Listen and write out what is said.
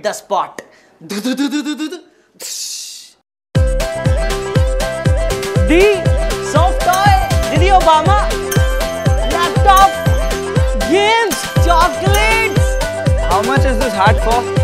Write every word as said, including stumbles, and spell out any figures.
the spot. D. Soft toy. Didi Obama. Laptop. Games. Chocolates. How much is this hat for?